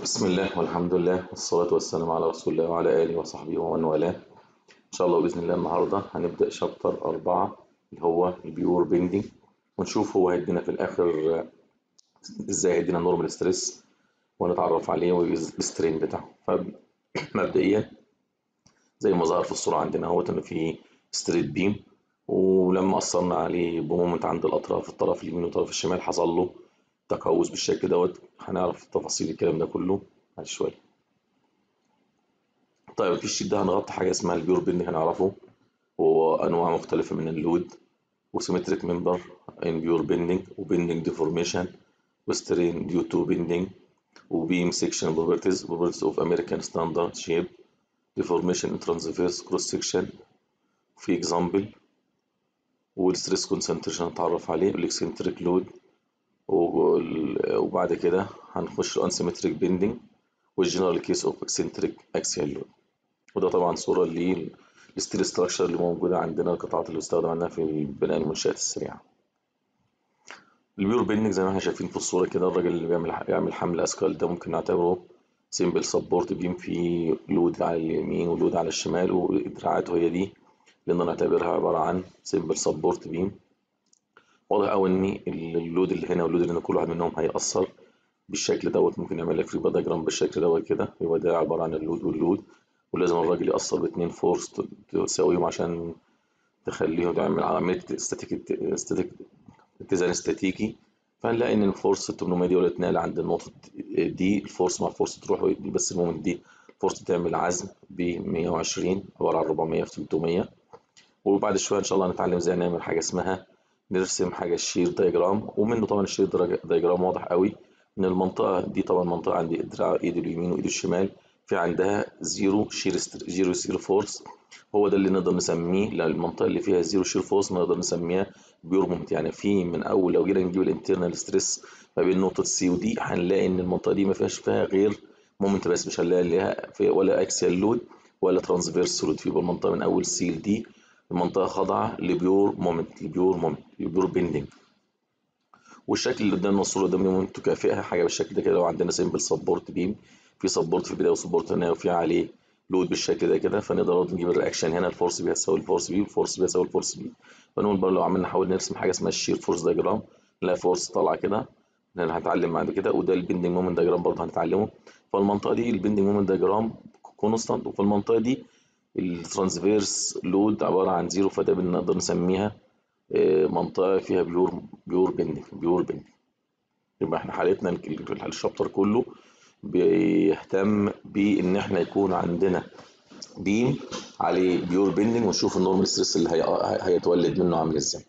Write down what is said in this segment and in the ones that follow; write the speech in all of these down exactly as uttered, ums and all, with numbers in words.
بسم الله والحمد لله والصلاة والسلام على رسول الله وعلى آله وصحبه ومن والاه. إن شاء الله بإذن الله النهاردة هنبدأ شابتر أربعة اللي هو البيور بيندنج، ونشوف هو هيدينا في الآخر إزاي هيدينا نورمال ستريس ونتعرف عليه والسترين بتاعه. فمبدئيا زي ما ظهر في الصورة عندنا اهوت إن في ستريت بيم، ولما أثرنا عليه بمومنت عند الأطراف الطرف اليمين والطرف الشمال حصل له تقوس بالشكل دوت. هنعرف تفاصيل الكلام ده كله بعد شوية. طيب في الشيت ده هنغطي حاجة اسمها البيور بيندنج، هنعرفه وهو أنواع مختلفة من اللود وسيمتريك ممبر ان بيور بيندنج وبيندنج ديفورميشن وسترين ديو تو بيندنج وبيم سيكشن بروبرتيز بروبرتيز اوف امريكان ستاندرد شيب ديفورميشن ان ترانسفيرس كروس سيكشن في اكزامبل والستريس كونسنتريشن نتعرف عليه والاكسنتريك لود، وبعد كده هنخش الانسيمتريك بيندنج والجنرال كيس اوف اكسنتريك اكسيال لود. وده طبعا صورة للستيل ستراكشر اللي موجودة عندنا، القطعات اللي بيستخدم عندنا في بناء المنشآت السريعة. البيور بيندنج زي ما احنا شايفين في الصورة كده، الراجل اللي بيعمل يعمل حمل أثقال ده ممكن نعتبره سيمبل سبورت بيم، فيه لود على اليمين ولود على الشمال، ودراعاته هي دي اللي نعتبرها عبارة عن سيمبل سبورت بيم. واضح أوي إن اللود اللي هنا واللود اللي هنا كل واحد منهم هيأثر بالشكل دوت. ممكن نعمل لك فري دايجرام بالشكل دوت كده، يبقى ده عبارة عن اللود واللود، ولازم الراجل يأثر باتنين فورس تساويهم عشان تخليهم تعمل عملية استاتيك استاتيك اتزان استاتيكي. فهنلاقي إن الفورس تمنمية دي اتنقل عند النقطة دي، الفورس مع الفورس تروح دي، بس المومنت دي الفورس تعمل عزم ب مية وعشرين عبارة عن أربعمية في تلتمية. وبعد شوية إن شاء الله هنتعلم ازاي نعمل حاجة اسمها نرسم حاجة الشير دايجرام، ومنه طبعا الشير دايجرام واضح قوي إن المنطقة دي طبعا منطقة عند دراع إيد اليمين وإيد الشمال في عندها زيرو شير زيرو شير فورس. هو ده اللي نقدر نسميه، لو المنطقة اللي فيها زيرو شير فورس نقدر نسميها بيور مومنت. يعني في من أول لو جينا نجيب الانترنال ستريس ما بين نقطة سي ودي هنلاقي إن المنطقة دي ما فيهاش فيها غير مومنت بس، مش هنلاقي ليها ولا أكسيال لود ولا ترانسفيرس لود. يبقى المنطقة من أول سي لدي المنطقة خاضعة لبيور مومنت لبيور مومنت لبيور بيندنج. والشكل اللي قدامنا الصورة قدامنا ممكن تكافئها حاجة بالشكل ده كده. لو عندنا سيمبل سبورت بيم، في سبورت في البداية وسبورت هنا وفي عليه لود بالشكل ده كده، فنقدر نجيب الرياكشن هنا الفورس بي هتساوي الفورس بي والفورس بي هتساوي الفورس بي. فنقول برضه لو عملنا نحاول نرسم حاجة اسمها الشير فورس دايجرام، نلاقي فورس طالعة كده اللي هنتعلم بعد كده، وده البندنج مومنت دايجرام برضه هنتعلمه. فالمنطقة دي البندنج مومنت دايجرام كونستانت، وفي المنطقة دي الترانسفيرس لود عبارة عن زيرو، فده بنقدر نسميها منطقة فيها بيور بيور بندنج بيور بندنج. يبقى احنا حالتنا الشابتر كله بيهتم بان احنا يكون عندنا بيم عليه بيور بندنج، ونشوف النورمال ستريس اللي هي... هيتولد منه عامل ازاي.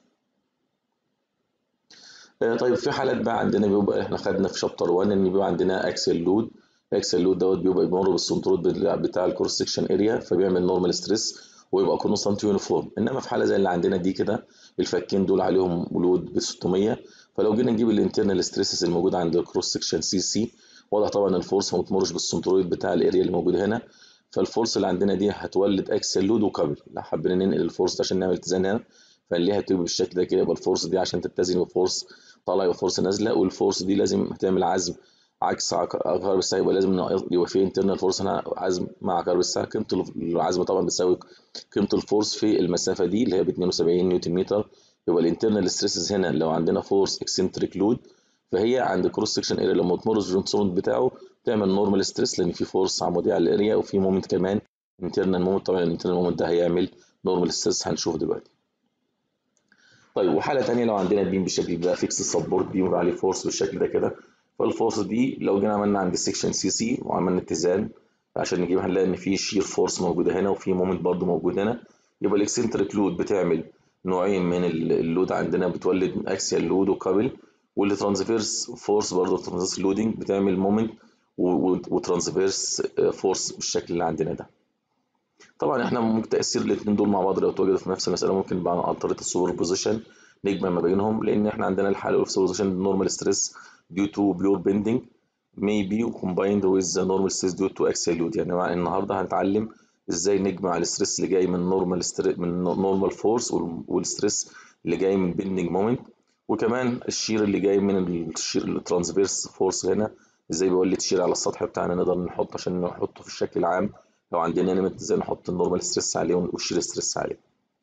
طيب في حالات بقى عندنا بيبقى احنا خدنا في شابتر واحد ان بيبقى عندنا اكسل لود. الاكسل لود دوت بيبقى بيمر بالسنترويد بتاع الكروس سكشن اريا، فبيعمل نورمال ستريس ويبقى كونستانت يونيفورم. انما في حاله زي اللي عندنا دي كده الفكين دول عليهم لود ب ستمية، فلو جينا نجيب الانترنال ستريسز الموجوده عند الكروس سكشن سي سي، واضح طبعا الفورس ما بتمرش بالسنترويد بتاع الاريا اللي موجود هنا، فالفورس اللي عندنا دي هتولد اكسل لود وكابل. لو حبينا ننقل الفورس ده عشان نعمل اتزان هنا فنلاقيها بتبقى بالشكل ده كده، يبقى الفورس دي عشان تتزن بفورس طالعه يبقى فورس نازله، والفورس دي لازم هتعمل عزم عكس عقارب الساعه، يبقى لازم يبقى في انترنال فورس هنا عزم مع عقارب الساعه. قيمه العزم طبعا بتساوي قيمه الفورس في المسافه دي اللي هي ب اتنين وسبعين نيوتن متر. يبقى الانترنال ستريسز هنا لو عندنا فورس اكسنتريك لود فهي عند كروس سكشن اريا لما تمر الجونسون بتاعه تعمل نورمال ستريس، لان في فورس عموديه على الاريا وفي مومنت كمان انترنال مومنت. طبعا الانترنال مومنت ده هيعمل نورمال ستريس هنشوف دلوقتي. طيب وحاله ثانيه لو عندنا بيم بالشكل ده فيكس سبورت بيم عليه فورس بالشكل ده كده، فالفورس دي لو جينا عملنا عند السكشن سي سي وعملنا اتزان عشان نجيب هنلاقي ان في شير فورس موجوده هنا وفي مومنت برضه موجود هنا. يبقى الاكسنتريك لود بتعمل نوعين من اللود عندنا، بتولد اكسيال لود وكابل، واللي ترانسفيرس فورس برضه ترانسفيرس لودنج بتعمل مومنت وترانسفيرس فورس بالشكل اللي عندنا ده. طبعا احنا ممكن تاثير الاثنين دول مع بعض لو اتوجدوا في نفس المساله ممكن بقى عن طريق السوبر بوزيشن نجمع ما بينهم، لان احنا عندنا الحاله الاولى في السوبر بوزيشن نورمال ستريس due to pure bending may be combined with the normal stress due to axial load. يعني النهارده هنتعلم ازاي نجمع الستريس اللي جاي من نورمال من نورمال فورس والستريس اللي جاي من بيندنج مومنت، وكمان الشير اللي جاي من الشير الترانسفيرس فورس هنا ازاي بيقول لي تشير على السطح بتاعنا نقدر نحط عشان نحطه في الشكل العام. لو عندنا ليميت ازاي نحط النورمال ستريس عليه والشير ستريس عليه.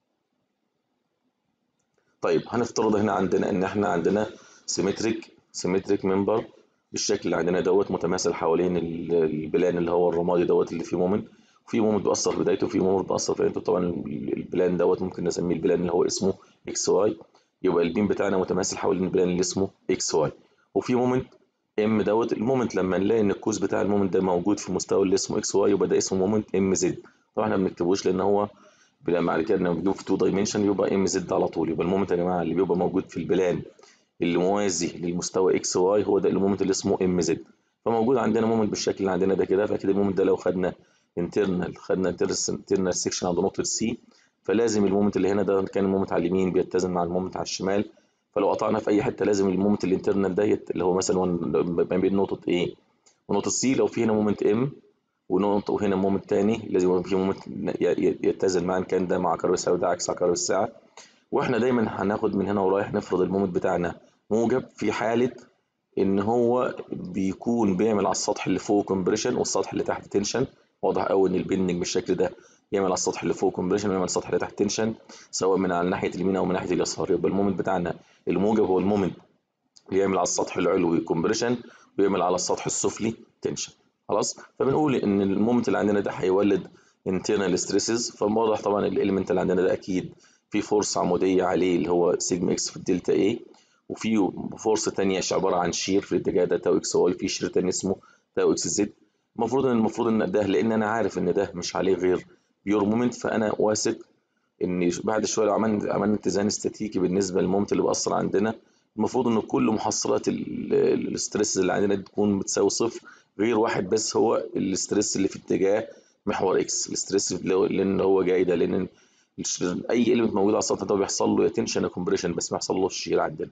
طيب هنفترض هنا عندنا ان احنا عندنا سيمتريك سيمتريك ممبر بالشكل اللي عندنا دوت متماثل حوالين البلان اللي هو الرمادي دوت اللي فيه مومنت، وفي مومنت بيأثر في بدايته وفي مومنت بيأثر في نهايته. طبعا البلان دوت ممكن نسميه البلان اللي هو اسمه اكس واي، يبقى البيم بتاعنا متماثل حوالين البلان اللي اسمه اكس واي، وفي مومنت ام دوت. المومنت لما نلاقي ان الكوز بتاع المومنت ده موجود في المستوى اللي اسمه اكس واي يبقى ده اسمه مومنت ام زد. طبعا احنا ما بنكتبوش لان هو بعد كده لما بنجيبه في تو دايمنشن يبقى ام زد على طول. يبقى المومنت يا جماعه اللي بيبقى موجود في البلان اللي موازي للمستوى اكس واي هو ده المومنت اللي اسمه ام زد. فموجود عندنا مومنت بالشكل اللي عندنا ده كده، فاكيد المومنت ده لو خدنا انترنال خدنا انترنال سيكشن عند نقطه سي، فلازم المومنت اللي هنا ده كان المومنت على اليمين بيتزن مع المومنت على الشمال. فلو قطعنا في اي حته لازم المومنت الانترنال ديت اللي هو مثلا ما بين نقطه A ونقطه سي، لو في هنا مومنت ام ونقطه وهنا مومنت تاني لازم يبقى في مومنت يتزن معا، كان ده مع عقارب الساعه وده عكس عقارب الساعه. واحنا دايما هناخد من هنا ورايح نفرض المومنت بتاعنا موجب في حاله ان هو بيكون بيعمل على السطح اللي فوق كومبريشن والسطح اللي تحت تنشن. واضح قوي ان البندنج بالشكل ده يعمل على السطح اللي فوق كومبريشن ويعمل على السطح اللي تحت تنشن، سواء من على ناحيه اليمين او من ناحيه اليسار. يبقى المومنت بتاعنا الموجب هو المومنت بيعمل على السطح العلوي كومبريشن ويعمل على السطح السفلي تنشن. خلاص، فبنقول ان المومنت اللي عندنا ده هيولد internal stresses. فواضح طبعا الاليمنت اللي عندنا ده اكيد في فورس عموديه عليه اللي هو سيجما اكس في الدلتا اي، وفي فورس ثانيه عباره عن شير في الاتجاه ده تاو اكس واي، في شير ثاني اسمه تاو اكس زد. المفروض ان المفروض ان ده لان انا عارف ان ده مش عليه غير بيور مومنت، فانا واثق ان بعد شويه لو عملنا عملنا اتزان استاتيكي بالنسبه للمومنت اللي بيأثر عندنا، المفروض ان كل محصلات الاسترس اللي عندنا تكون بتساوي صفر غير واحد بس، هو الاسترس اللي في اتجاه محور اكس. الاسترس لان هو جاي ده لان اي اليمنت موجود على السطح ده بيحصل له يا تنشن يا كومبريشن بس ما يحصل له الشير عندنا.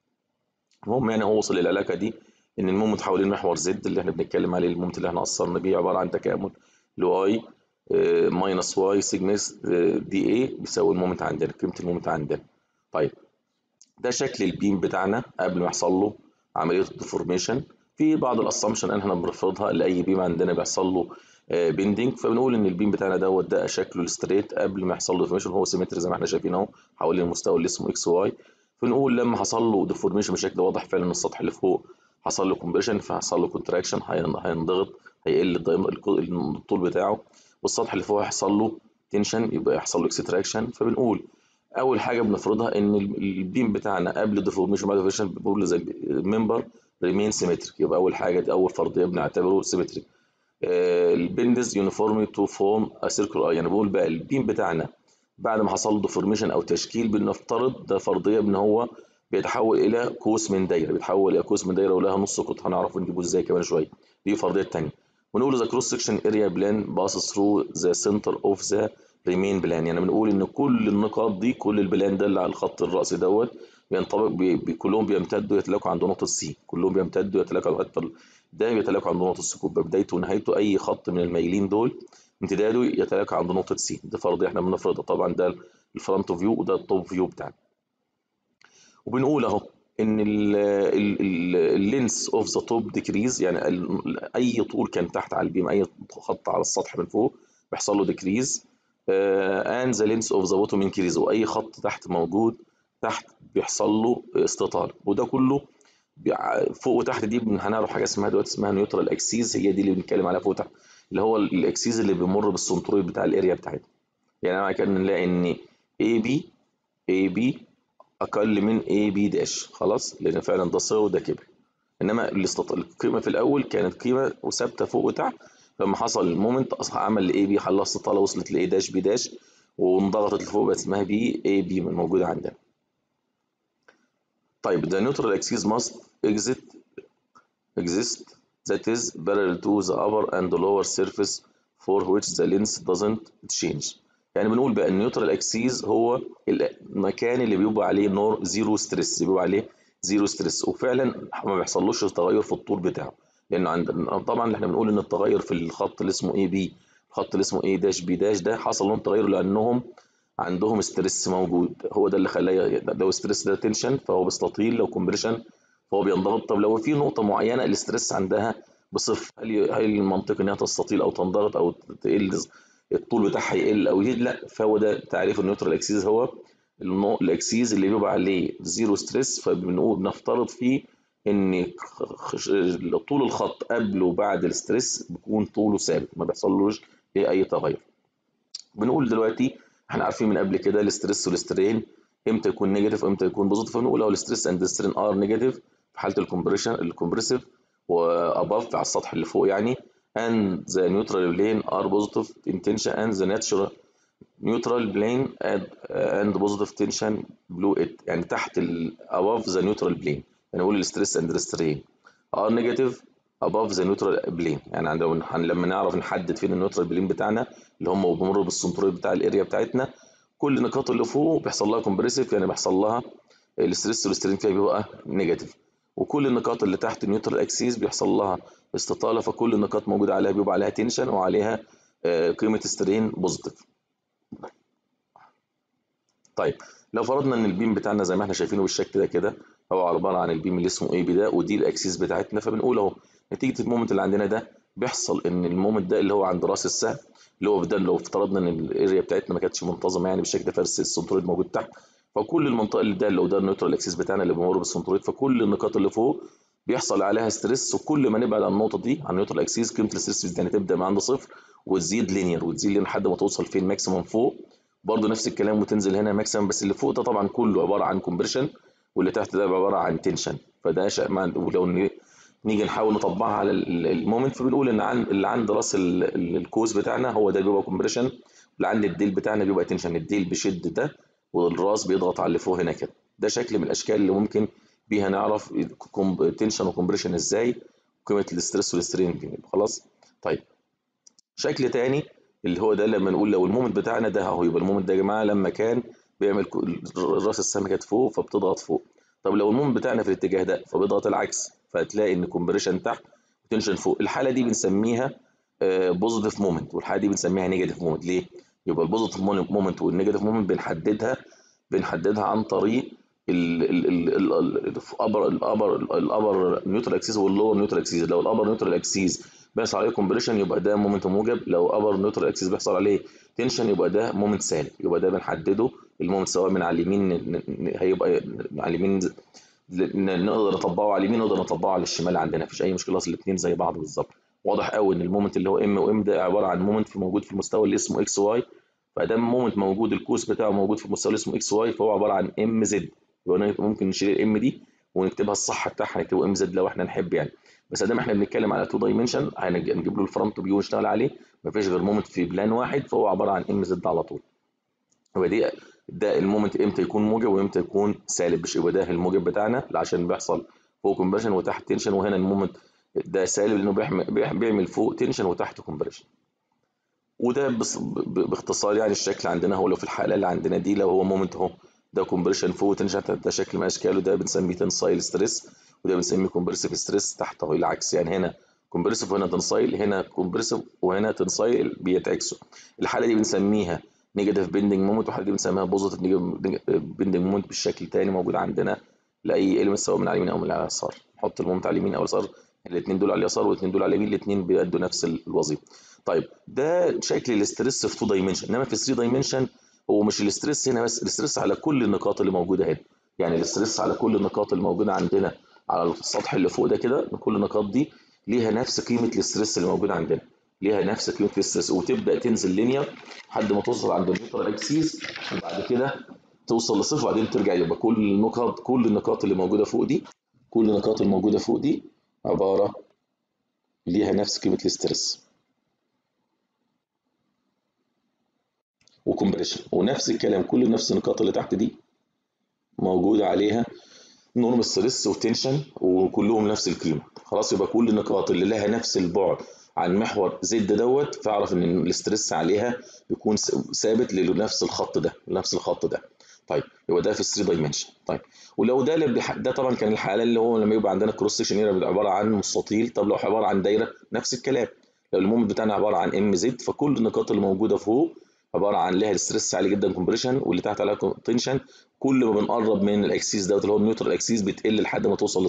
المهم يعني هو وصل للعلاقه دي ان المومنت حوالين محور زد اللي احنا بنتكلم عليه، المومنت اللي احنا اثرنا بيه عباره عن تكامل لواي ماينس واي سيجما دي اي بيساوي المومنت عندنا، قيمه المومنت عندنا. طيب ده شكل البيم بتاعنا قبل ما يحصل له عمليه الديفورميشن. في بعض الاسامبشن احنا بنفرضها لاي بيم عندنا بيحصل له بيندنج، فبنقول ان البيم بتاعنا دوت ده شكله الستريت قبل ما يحصل له ديفورميشن، هو سيمتري زي ما احنا شايفين اهو حوالين المستوى اللي اسمه اكس واي. فنقول لما حصل له ديفورميشن بشكل واضح فعلا ان السطح اللي فوق حصل له كومبريشن فحصل له كونتراكشن، هينضغط هيقل الطول بتاعه، والسطح اللي فوق هيحصل له تنشن يبقى يحصل له اكستراكشن. فبنقول اول حاجه بنفرضها ان البيم بتاعنا قبل الديفورميشن بعد الديفورميشن بنقول زي ممبر ريمين سيمتريك. يبقى اول حاجه دي اول فرضيه بنعتبره سيمتريك. البندز يونيفورمي تو فورم ا سيركل اي، يعني بقول بقى البيم بتاعنا بعد ما حصل له ديفورميشن او تشكيل بنفترض ده فرضيه ان هو بيتحول الى قوس من دايره، بيتحول الى قوس من دايره ولها نص قطر، هنعرف نجيبه ازاي كمان شويه. دي الفرضيه الثانيه. ونقول ذا كروس سكشن اريا بلان باس ثرو ذا سنتر اوف ذا ريمين بلان، يعني بنقول ان كل النقاط دي كل البلان ده اللي على الخط الرأسي دوت بينطبق بي بي كلهم بيمتدوا يتلاقوا عند نقطه سي، كلهم بيمتدوا يتلاقوا عند ده بيتلاقوا عند نقطه سي، بدايته ونهايته اي خط من المايلين دول امتداده يتلاقى عند نقطه سي. ده فرض احنا بنفرضها، طبعا ده الفرونت فيو وده التوب فيو بتاعنا. وبنقول اهو ان اللينس اوف ذا توب ديكريز، يعني اي طول كان تحت على البيم اي خط على السطح من فوق بيحصل له ديكريز، اند ذا لينس اوف ذا بوتوم انكريز، واي خط تحت موجود تحت بيحصل له استطاله. وده كله فوق وتحت دي هنعرف حاجه اسمها دلوقتي اسمها نيوترال اكسيز، هي دي اللي بنتكلم عليها فوق وتحت، اللي هو الاكسيز اللي بيمر بالسنترويد بتاع الاريا بتاعتنا. يعني انا كان نلاقي ان اي بي اي بي اقل من اي بي داش، خلاص لان فعلا ده صغر وده كبر، انما القيمه في الاول كانت قيمه وثابته فوق وتحت، لما حصل المومنت عمل لاي بي حلها استطاله وصلت لاي داش بي داش وانضغطت لفوق بقت اسمها بي اي بي من موجوده عندنا. طيب the neutral axis must exit exist that is parallel to the upper and lower surface for which the lens doesn't change. يعني بنقول بقى النيوترال اكسيز هو المكان اللي بيبقى عليه نور زيرو ستريس، بيبقى عليه زيرو ستريس وفعلا ما بيحصلوش تغير في الطول بتاعه، لان عند طبعا احنا بنقول ان التغير في الخط اللي اسمه اي بي الخط اللي اسمه اي داش بي داش ده حصل لهم تغير لانهم عندهم ستريس موجود، هو ده اللي خلاه لو ستريس ده تنشن فهو بيستطيل، لو كومبريشن فهو بينضغط. طب لو في نقطه معينه الاسترس عندها بصفر، هل هل المنطقي انها تستطيل او تنضغط او تقل، الطول بتاعها يقل او يزيد؟ لا. فهو ده تعريف النيوترال اكسيس، هو الاكسيس اللي بيبقى عليه زيرو ستريس. فبنقول نفترض فيه ان طول الخط قبل وبعد الستريس بيكون طوله ثابت، ما بيحصلوش ايه اي تغير. بنقول دلوقتي احنا عارفين من قبل كده الاستريس والسترين امتى يكون نيجاتيف وامتى يكون بوزيتيف. فنقول لو الاستريس اند سترين ار نيجاتيف في حاله الكمبريشن الكمبريسيف واباف على السطح اللي فوق يعني، and the neutral plane are positive in tension and the natural neutral plane and, and positive tension below it. يعني تحت ال above the neutral plane. يعني نقول الستريس اند سترين ار نيجاتيف above the neutral plane. يعني عندما لما نعرف نحدد فين النيوترال بلين بتاعنا اللي هم بيمر بالسنترويد بتاع الاريا بتاعتنا، كل النقاط اللي فوق بيحصل لها كومبريسيف، يعني بيحصل لها الستريس والسترين فيها بيبقى نيجاتيف. وكل النقاط اللي تحت النيوترال اكسيس بيحصل لها استطاله، فكل النقاط موجوده عليها بيبقى عليها تنشن وعليها قيمه سترين بوزيتيف. طيب لو فرضنا ان البيم بتاعنا زي ما احنا شايفينه بالشكل ده كده، هو عباره عن البيم اللي اسمه اي بي ده، ودي الاكسيس بتاعتنا. فبنقول اهو نتيجه المومنت اللي عندنا ده بيحصل ان المومنت ده اللي هو عند راس السهم اللي هو ده، لو افترضنا ان الاريا بتاعتنا ما كانتش منتظمه يعني بالشكل ده، فارس السنترويد موجود تحت، فكل المنطقه اللي ده اللي هو ده النيوترال اكسيس بتاعنا اللي بيمر بالسنترويد، فكل النقاط اللي فوق بيحصل عليها ستريس. وكل ما نبعد عن النقطه دي عن النيوترال اكسيس قيمه الستريس يعني تبدا من عند صفر وتزيد لينير وتزيد لين لحد ما توصل فين ماكسيمم فوق. برضه نفس الكلام وتنزل هنا ماكسيمم، بس اللي فوق ده طبعا كله عباره عن كومبريشن واللي تحت ده عباره عن تنشن. فده شيء ما. ولو نيجي نحاول نطبقها على المومنت فبنقول ان عند اللي عند راس الكوز بتاعنا هو ده بيبقى كومبريشن، واللي عند الديل بتاعنا بيبقى تنشن. الديل بيشد ده والراس بيضغط على اللي فوق هنا كده. ده شكل من الاشكال اللي ممكن بيها نعرف تنشن وكومبريشن ازاي، قيمه الاسترس والسترين. خلاص. طيب شكل تاني اللي هو ده لما نقول لو المومنت بتاعنا ده اهو، يبقى المومنت ده يا جماعه لما كان بيعمل راس السهم كانت فوق فبتضغط فوق. طب لو المومنت بتاعنا في الاتجاه ده فبيضغط العكس، فهتلاقي ان كومبريشن تحت وتنشن فوق. الحاله دي بنسميها بوزيتيف مومنت، والحاله دي بنسميها نيجاتيف مومنت. ليه؟ يبقى البوزيتيف مومنت والنيجاتيف مومنت بنحددها بنحددها عن طريق الابر الابر الابر نيوترال اكسيس واللور نيوترال اكسيس. لو الابر نيوترال اكسيس بيحصل عليه كومبريشن يبقى ده مومنت موجب، لو ابر نيوترال اكسيس بيحصل عليه تنشن يبقى ده مومنت سالب. يبقى ده بنحدده المومنت سواء من على اليمين هيبقى على اليمين نقدر نطبقه على اليمين نقدر نطبقه على الشمال، عندنا مفيش اي مشكله، اصل الاثنين زي بعض بالظبط. واضح قوي ان المومنت اللي هو ام وام ده عباره عن مومنت موجود في المستوى اللي اسمه اكس واي، فادام مومنت موجود الكوس بتاعه موجود في المستوى اللي اسمه اكس واي فهو عباره عن ام زد. يبقى ممكن نشيل الام دي ونكتبها الصح بتاعها نكتبه ام زد لو احنا نحب يعني. بس ادام احنا بنتكلم على تو دايمنشن هنجيب له الفرونت فيو ونشتغل عليه، مفيش غير مومنت في بلان واحد فهو عباره عن ام زد على طول. يبقى دي ده المومنت امتى يكون موجب وامتى يكون سالب. مش يبقى ده الموجب بتاعنا عشان بيحصل فوق كومبريشن وتحت تنشن، وهنا المومنت ده سالب لانه بيعمل بيعمل فوق تنشن وتحت كومبريشن. وده باختصار يعني الشكل عندنا هو لو في الحاله اللي عندنا دي لو هو مومنت اهو ده كومبريشن فوق تنشن، ده شكل من اشكاله، ده بنسميه تنسايل ستريس وده بنسميه كومبرسيف ستريس. تحت اهو العكس، يعني هنا كومبرسيف وهنا تنسايل، هنا كومبرسيف وهنا تنسايل بيتعكسوا. الحاله دي بنسميها نيجاتيف بيندنج مومنت، والحاله دي بنسميها بوزيتيف بيندنج مومنت بالشكل تاني موجود عندنا لاي اليمنت سواء من على اليمين او من على اليسار. نحط المومنت على اليمين او اليسار، الاثنين دول على اليسار والاثنين دول على اليمين، الاثنين بيأدوا نفس الوظيفه. طيب ده شكل الاسترس في تو دايمنشن، انما في ثري دايمنشن هو مش الاسترس هنا بس، الاسترس على كل النقاط اللي موجوده هنا. يعني الاسترس على كل النقاط اللي موجوده عندنا على السطح اللي فوق ده كده، كل النقاط دي ليها نفس قيمه الاسترس اللي موجوده عندنا، ليها نفس قيمه الاسترس، وتبدا تنزل لينير لحد ما توصل عند النيوترال اكسيس، وبعد كده توصل لصفر وبعدين ترجع. يبقى كل النقاط كل النقاط اللي موجوده فوق دي كل النقاط الموجوده فوق دي عباره ليها نفس قيمه الاسترس وكمبريشن، ونفس الكلام كل نفس النقاط اللي تحت دي موجود عليها نورمال ستريس وتنشن وكلهم نفس القيمه. خلاص يبقى كل النقاط اللي لها نفس البعد عن محور زد دوت فاعرف ان الاستريس عليها بيكون ثابت لنفس الخط ده لنفس الخط ده. طيب يبقى ده في ثري دايمنشن. طيب ولو ده ده طبعا كان الحاله اللي هو لما يبقى عندنا كروس سكشن هنا بيبقى عباره عن مستطيل. طب لو عباره عن دايره نفس الكلام، لو المومنت بتاعنا عباره عن ام زد فكل النقاط اللي موجوده فوق عباره عن لها الستريس عالي جدا كومبريشن واللي تحت عليها تنشن. كل ما بنقرب من الاكسيس دوت اللي هو النيوترال اكسيس بتقل لحد ما توصل لصفر.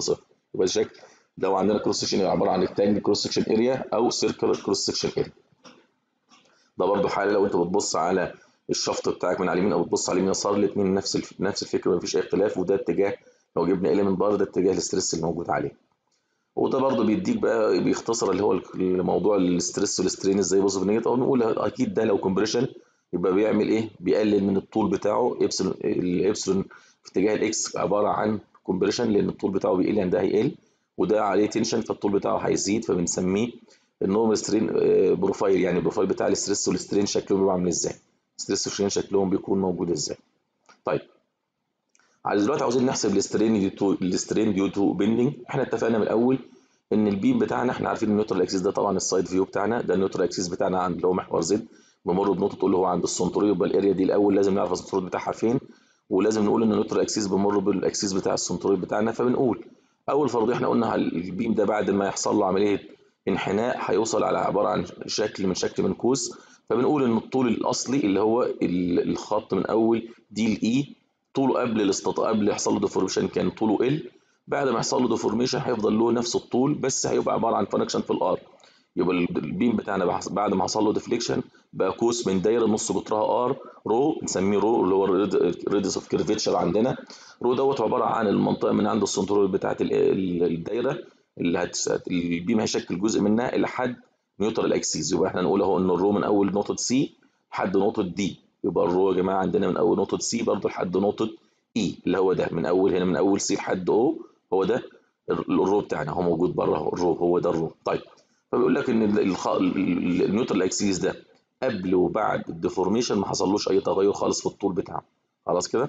يبقى شكل لو عندنا كروس سكشن عباره عن ريكتانجل كروس سكشن اريا او سيركلر كروس سكشن اريا. ده برضو حاله لو انت بتبص على الشفط بتاعك من على اليمين او بتبص على اليمين يسار، الاثنين نفس الف... نفس الفكره مفيش اي اختلاف، وده اتجاه لو جبنا اليمنت بار ده اتجاه الاسترس اللي موجود عليه. وده برضو بيديك بقى بيختصر اللي هو الموضوع الاسترس والسترين ازاي بوزيتيف نيجاتيف، او نقول اكيد ده لو كومبريشن يبقى بيعمل ايه؟ بيقلل من الطول بتاعه ابسلون، الابسلون في اتجاه الاكس عباره عن كومبريشن لان الطول بتاعه بيقل يعني ده هيقل، وده عليه تنشن فالطول بتاعه هيزيد، فبنسميه النورمال سترين بروفايل، يعني البروفايل بتاع الاسترس والسترين شكلهم بيبقى عامل ازاي، ستريس والسترين شكلهم بيكون موجود ازاي. طيب على دلوقتي عاوزين نحسب السترين ديو تو السترين ديو تو بيندنج. احنا اتفقنا من الاول ان البيم بتاعنا احنا عارفين النيوترال اكسيس ده طبعا السايد فيو بتاعنا، ده النيوترال اكسيس بتاعنا عند اللي هو محور زد بمر بنقطه تقول له هو عند السنترويد، يبقى الاريا دي الاول لازم نعرف السنترويد بتاعها فين، ولازم نقول ان النيوترال اكسيس بمر بالاكسيس بتاع السنترويد بتاعنا. فبنقول اول فرضيه احنا قلنا البيم ده بعد ما يحصل له عمليه انحناء هيوصل على عباره عن شكل من شكل منكوس، فبنقول ان الطول الاصلي اللي هو الخط من اول دي لاي طوله قبل الاستطاعه قبل يحصل له ديفورميشن كان طوله ال، بعد ما يحصل له ديفورميشن هيفضل له نفس الطول بس هيبقى عباره عن فانكشن في الار. يبقى البيم بتاعنا بعد ما حصل له ديفليكشن بقى قوس من دايره نص قطرها ار رو، نسميه رو اللي هو الريدس اوف كيرفيتشر عندنا. رو دوت عباره عن المنطقه من عند السنترول بتاعت الدايره اللي هت... البيم هيشكل جزء منها الى حد نيوترال اكسيس. يبقى احنا نقول اهو ان الرو من اول نقطه سي لحد نقطه دي، يبقى الرو يا جماعه عندنا من اول نقطه سي برضه لحد نقطه اي اللي هو ده من اول هنا من اول سي لحد او، هو ده الرو بتاعنا هو موجود بره الرو، هو ده الرو. طيب فبيقول لك ان النيوترال اكسيس ده قبل وبعد الديفورميشن ما حصلوش اي تغير خالص في الطول بتاعه. خلاص كده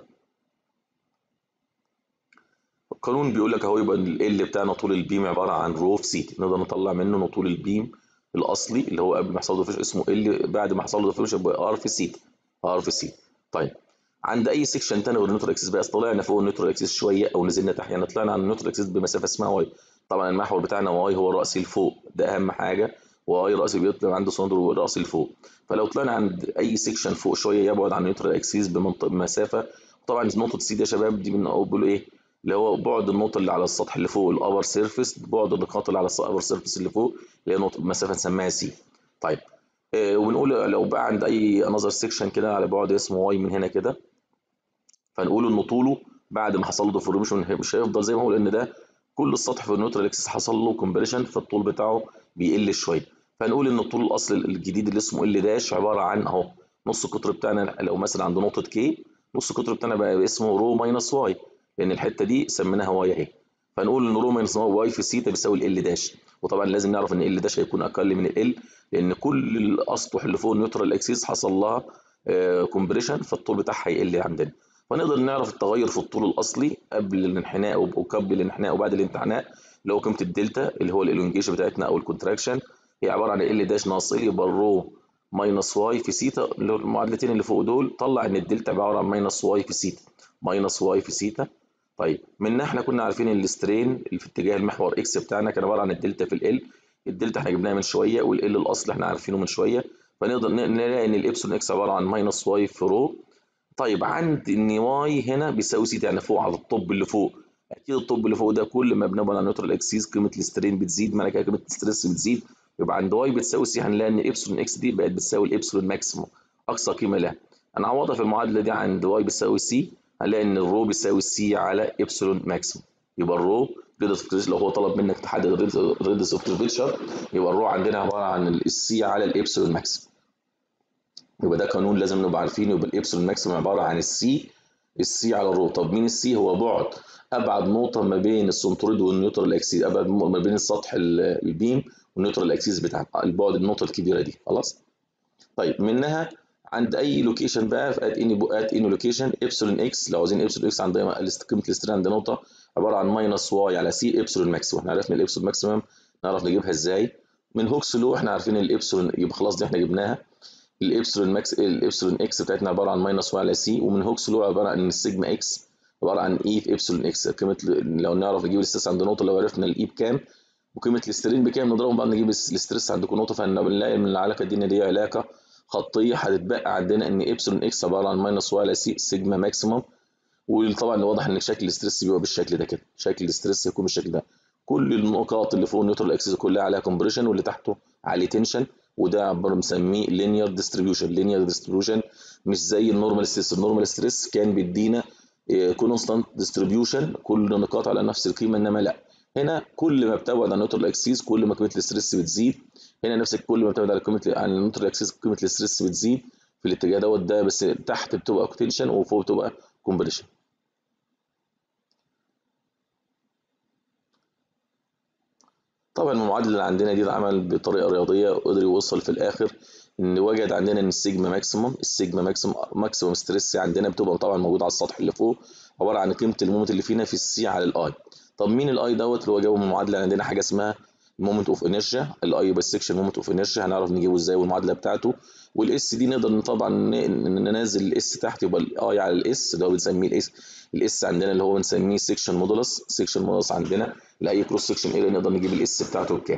القانون بيقول لك اهو يبقى ال بتاعنا طول البيم عباره عن رو في سيتا، نقدر نطلع منه ان طول البيم الاصلي اللي هو قبل ما يحصل له ديفورميشن اسمه ال، بعد ما حصل له ديفورميشن يبقى ار في سيتا، ار في سيتا. طيب عند اي سيكشن تاني غير النيوترال اكسيس بقى طلعنا فوق النيوترال اكسيس شويه او نزلنا تحت، يعني طلعنا عن النيوترال اكسيس بمسافه اسمها واي. طبعا المحور بتاعنا واي هو راسي لفوق ده اهم حاجه، واي راسي بيطلع عنده سندر وراسي لفوق. فلو طلعنا عند اي سيكشن فوق شويه يبعد عن النيوترال اكسيس بمسافه، طبعا نقطه سي دي يا شباب دي بنقول ايه اللي هو بعد النقطه اللي على السطح اللي فوق الابر سيرفيس، بعد النقاط اللي على الابر سيرفيس اللي فوق اللي هي نقطه مسافه نسميها سي. طيب آه وبنقول لو بقى عند اي انذر سيكشن كده على بعد اسمه واي من هنا كده، فنقول ان طوله بعد ما حصل له ديفورميشن مش هيفضل زي ما هو لان ده كل السطح في النيوترال اكسس حصل له كومبريشن فالطول بتاعه بيقل شويه. فنقول ان الطول الاصلي الجديد اللي اسمه ال داش عباره عن اهو نص القطر بتاعنا لو مثلا عند نقطه كي نص القطر بتاعنا بقى اسمه رو ماينس واي لان الحته دي سميناها واي اهي، فنقول ان رو ماينس واي في سيتا بيساوي ال داش. وطبعا لازم نعرف ان ال داش هيكون اقل من ال لان كل الاسطح اللي فوق النيوترال اكسس حصل لها كومبريشن فالطول بتاعها هيقل عندنا. فنقدر نعرف التغير في الطول الاصلي قبل الانحناء وقبل الانحناء وبعد الانحناء اللي هو قيمه الدلتا اللي هو الالونجيشن بتاعتنا او الكونتراكشن هي عباره عن ال داش ناقص ال يبقى الرو ماينس واي في سيتا، اللي هو المعادلتين اللي فوق دول طلع ان الدلتا عباره عن ماينس واي في سيتا، ماينس واي في سيتا. طيب منها احنا كنا عارفين ان السترين اللي في اتجاه المحور اكس بتاعنا كان عباره عن الدلتا في ال، الدلتا احنا جبناها من شويه والال الاصل احنا عارفينه من شويه، فنقدر نلاقي ان الابسلون اكس عباره عن ماينس واي في رو. طيب عند ان واي هنا بيساوي سيتا يعني فوق على الطب اللي فوق، اكيد الطب اللي فوق ده كل ما بنبعد عن النيوترال اكسيس قيمه الاسترين بتزيد معنى كده قيمه الاستريس بتزيد، يبقى عند واي بتساوي سي هنلاقي ان ابسلون اكس دي بقت بتساوي الابسلون ماكسيموم اقصى قيمه لها. هنعوضها في المعادله دي عند واي بتساوي سي هنلاقي ان الرو بتساوي سي على ابسلون ماكسيموم، يبقى الرو ريدس اوف لو هو طلب منك تحدد ريدس اوف كيرفيتشر يبقى الرو عندنا عباره عن السي على الابسلون ماكسيموم. يبقى ده قانون لازم نبقى عارفينه، يبقى الابسلون ماكسيمم عباره عن السي السي على الرو. طب مين السي؟ هو بعد ابعد نقطه ما بين السنترويد والنيوترال اكسيس، ابعد ما بين السطح البيم والنيوترال اكسيس بتاعنا البعد النقطه الكبيره دي. خلاص طيب منها عند اي لوكيشن بقى في ات اني ات اني لوكيشن ابسلون اكس لو عايزين ابسلون اكس عند قيمه الاسترين عند نقطه عباره عن ماينس واي على سي ابسلون ماكسيمم. احنا عرفنا الابسلون ماكسيمم نعرف نجيبها ازاي من هوكس لو، احنا عارفين الابسلون يبقى خلاص دي احنا جبناها. الابسلون ماكس الابسلون اكس بتاعتنا عباره عن ماينس واي على سي، ومن هوكس لو عباره عن السيجما اكس عباره عن اي في ابسلون اكس قيمه لو نعرف نجيب الاستريس عند نقطه لو عرفنا الاي بكام وقيمه الاسترين بكام نضربهم بعد نجيب الاستريس عند كل نقطه، فنلاقي من العلاقه دي ان دي علاقه خطيه هتتبقى عندنا ان ابسلون اكس عباره عن ماينس واي على سي سيجما ماكسيموم. وطبعا واضح ان شكل الاستريس بيبقى بالشكل ده كده، شكل الاستريس يكون بالشكل ده كل النقاط اللي فوق النيوترال اكسس كلها عليها كومبريشن، واللي تحته عليه تنشن، وده عباره بنسميه لينير ديستريبيوشن. لينير ديستريبيوشن مش زي النورمال ستريس. النورمال ستريس كان بيدينا كونستانت ديستريبيوشن، كل نقاط على نفس القيمه، انما لا، هنا كل ما بتبعد عن النيوترال اكسس كل ما قيمه الاستريس بتزيد. هنا نفس كل ما بتبعد عن قيمه عن النيوترال اكسس قيمه الاستريس بتزيد في الاتجاه دوت ده، بس تحت بتبقى تنشن وفوق بتبقى كومبريشن. طبعا المعادله اللي عندنا دي اتعمل بطريقه رياضيه، وقدر يوصل في الاخر ان وجد عندنا ان السيجما ماكسيموم السيجما ماكسيموم ماكسيموم ستريس عندنا بتبقى طبعا موجوده على السطح اللي فوق، عباره عن قيمه المومنت اللي فينا في السي على الاي. طب مين الاي دوت اللي هو جابه من المعادله؟ عندنا حاجه اسمها مومنت اوف انيرشيا، الاي بالسكشن مومنت اوف انيرشيا، هنعرف نجيبه ازاي والمعادله بتاعته. والاس دي نقدر طبعا ننزل الاس تحت، يبقى الاي على الاس اللي هو بنسميه الاس الاس عندنا اللي هو بنسميه سكشن مودولس. سكشن مودولس عندنا لاي كروس سكشن اريا نقدر نجيب الاس بتاعته بكام.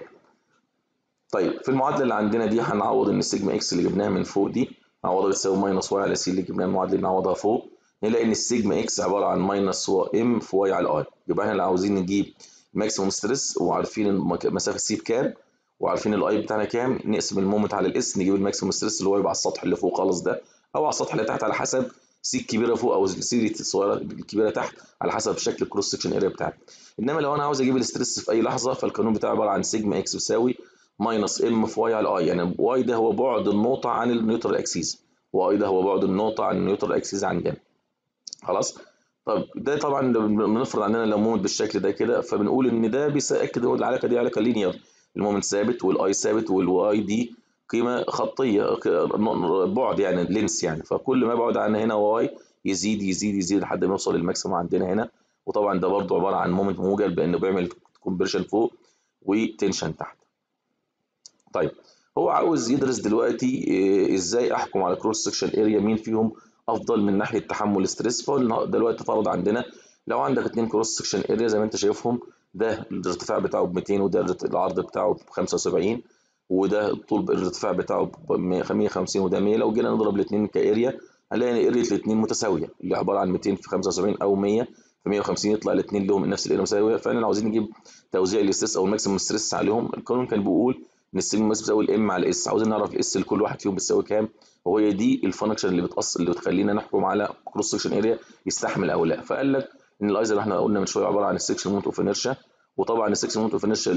طيب في المعادله اللي عندنا دي هنعوض ان السيجما اكس اللي جبناها من فوق دي هنعوضها بتساوي ماينس واي على سي اللي جبناها المعادله اللي نعوضها فوق، نلاقي ان السيجما اكس عباره عن ماينس ام في واي على الاي. يبقى احنا عاوزين نجيب ماكسيموم ستريس وعارفين المسافه سي بكام وعارفين الاي بتاعنا كام، نقسم المومنت على الاس نجيب الماكسيموم ستريس اللي هو يبقى على السطح اللي فوق خالص ده، او على السطح اللي تحت على حسب سي الكبيره فوق او سي الصغيره الكبيره تحت، على حسب شكل الكروس سكشن اريا بتاعتي. انما لو انا عاوز اجيب الاستريس في اي لحظه فالقانون بتاعي عباره عن سيجما اكس بيساوي ماينس ام في واي على اي، يعني واي ده هو بعد النقطه عن النيوترال اكسيس، واي ده هو بعد النقطه عن النيوترال اكسيس عندنا. خلاص. طب ده طبعا بنفرض عندنا لو مومنت بالشكل ده كده، فبنقول ان ده بيأكد ان العلاقه دي علاقه لينير، المومنت ثابت والاي ثابت والواي دي قيمه خطيه بعد يعني لينس يعني، فكل ما ابعد عن هنا واي يزيد يزيد يزيد لحد ما يوصل للماكسيموم عندنا هنا. وطبعا ده برضو عباره عن مومنت موجب لانه بيعمل كومبريشن فوق وتنشن تحت. طيب هو عاوز يدرس دلوقتي ازاي احكم على كروس سكشن اريا مين فيهم افضل من ناحيه تحمل ستريس. فدلوقتي فرض عندنا لو عندك اتنين كروس سكشن اريا زي ما انت شايفهم، ده الارتفاع بتاعه ب ميتين وده العرض بتاعه ب خمسة وسبعين وده الطول الارتفاع بتاعه ب مية وخمسين وده مية، لو جينا نضرب الاثنين كاريا هنلاقي ان اريا الاثنين متساويه اللي عباره عن ميتين في خمسة وسبعين او مية في مية وخمسين، يطلع الاثنين لهم نفس الاريا مساويه. فاحنا عاوزين نجيب توزيع الاستريس او الماكسيمم ستريس عليهم. القانون كان بيقول ان السيجما بس بتساوي الام على الاس، عاوزين نعرف الاس لكل واحد فيهم بتساوي كام، وهي دي الفانكشن اللي بتاثر اللي بتخلينا نحكم على كروس سكشن اريا يستحمل او لا. فقال لك ان الايزر اللي احنا قلنا من شويه عباره عن السكشن مومنت اوف انيرشيا، وطبعا السكشن مومنت اوف انيرشيا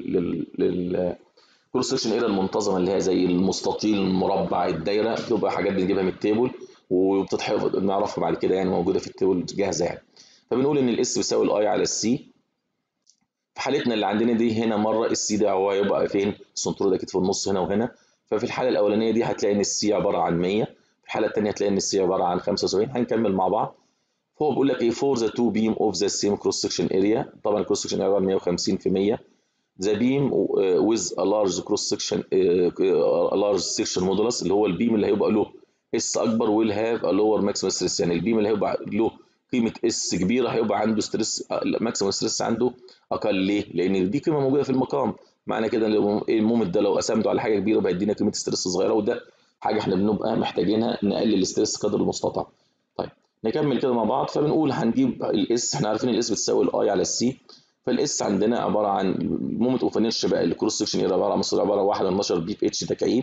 لل كروس سكشن اريا المنتظمه اللي هي زي المستطيل المربع الدايره بتبقى حاجات بنجيبها من التيبل وبتتحفظ نعرفها بعد كده يعني موجوده في التيبل جاهزه يعني. فبنقول ان الاس بيساوي الاي على السي. في حالتنا اللي عندنا دي هنا مره السي ده هو هيبقى فين؟ السنتور ده اكيد في النص هنا وهنا. ففي الحاله الاولانيه دي هتلاقي ان السي عباره عن مية، في الحاله الثانيه هتلاقي ان السي عباره عن خمسة وسبعين. هنكمل مع بعض. فهو بيقول لك ايه فور ذا تو بيم اوف ذا سيم كروس سكشن اريا، طبعا الكروس سكشن اريا مية وخمسين في مية. ذا بيم ويز ا لارج كروس سكشن ا لارج سكشن مودولس اللي هو البيم اللي هيبقى له اس اكبر ويل هاف ا لور ماكسيمم ستريس، يعني البيم اللي هيبقى له قيمه اس كبيره هيبقى عنده ستريس ماكسيمم ستريس عنده اقل. ليه؟ لان دي قيمه موجوده في المقام، معنى كده لو المومنت ده لو قسمته على حاجه كبيره هيدينا قيمه ستريس صغيره، وده حاجه احنا بنبقى محتاجينها نقلل الاستريس قدر المستطاع. طيب نكمل كده مع بعض. فبنقول هنجيب الاس، احنا عارفين الاس بتساوي الاي على السي. فالاس عندنا عباره عن مومنت اوف انيرشيا بقى الكروس سكشن اريا عباره عن مصر عباره عن واحد على اتناشر بي في اتش تكعيب،